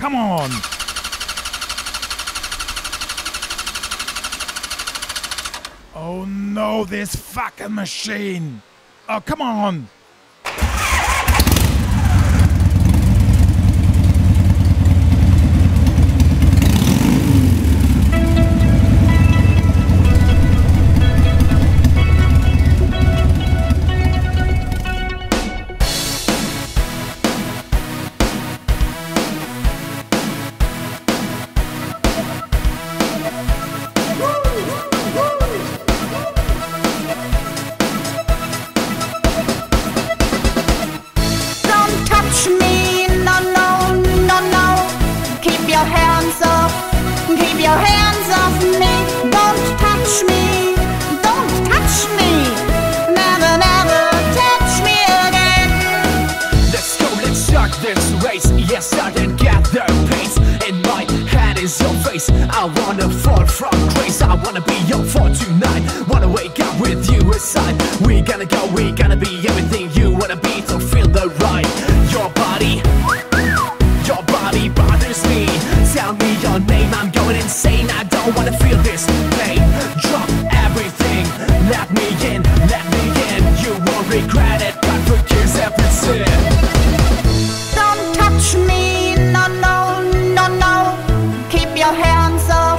come on. Oh no, this fucking machine. Oh, come on. Keep your hands off me, don't touch me, don't touch me, never, never touch me again. Let's go, let's start this race. Yes, I can get the pace. In my head is your face. I wanna fall from grace. I wanna be your for tonight. Wanna wake up with you aside. We gonna go, we gonna be everything you wanna be. So feel the ride. Your body bothers me. Tell me your name, I'm going insane. I don't wanna feel this pain. Drop everything, let me in, let me in. You won't regret it, God forgives every sin. Don't touch me, no, no, no, no. Keep your hands off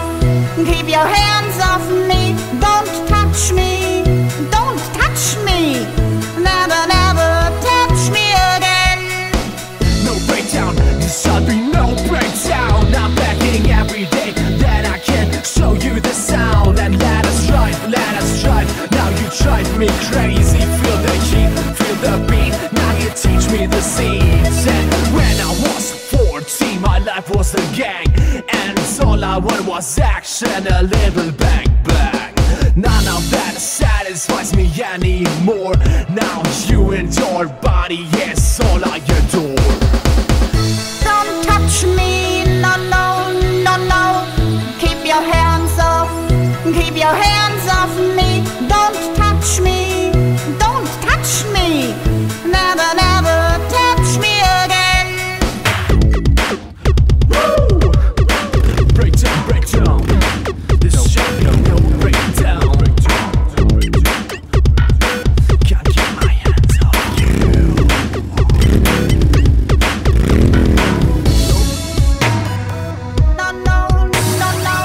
me. Don't touch me, don't touch me, never, never touch me again. No breakdown, this shall be no breakdown. I'm begging every day that I can show you the sound. And let us drive, now you drive me crazy. Feel the heat, feel the beat, now you teach me the scenes. And when I was 14, my life was a gang, and all I wanted was action, a little bang bang. None of that satisfies me anymore. Now you and your body is all I adore. Don't touch me, no, no, no, no. Keep your hands off me. Don't touch me, don't touch me, never, never touch me again. Woo! Breakdown, this shit no breakdown. Can't keep my hands off you. No, no, no, no.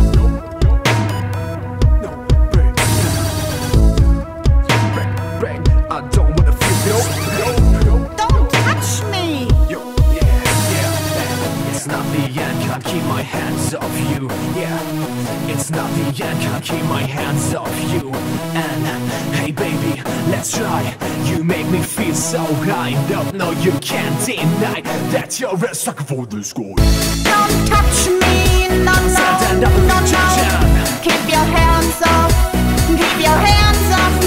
Break, I don't wanna feel Don't touch me. It's not the end, can't keep my hands off you. Yeah, it's not the end, can't keep my hands off you. And hey baby, let's try. You make me feel so high. No, you can't deny that you're a sucker for this guy. Don't touch me, no, no, no, no. Keep your hands off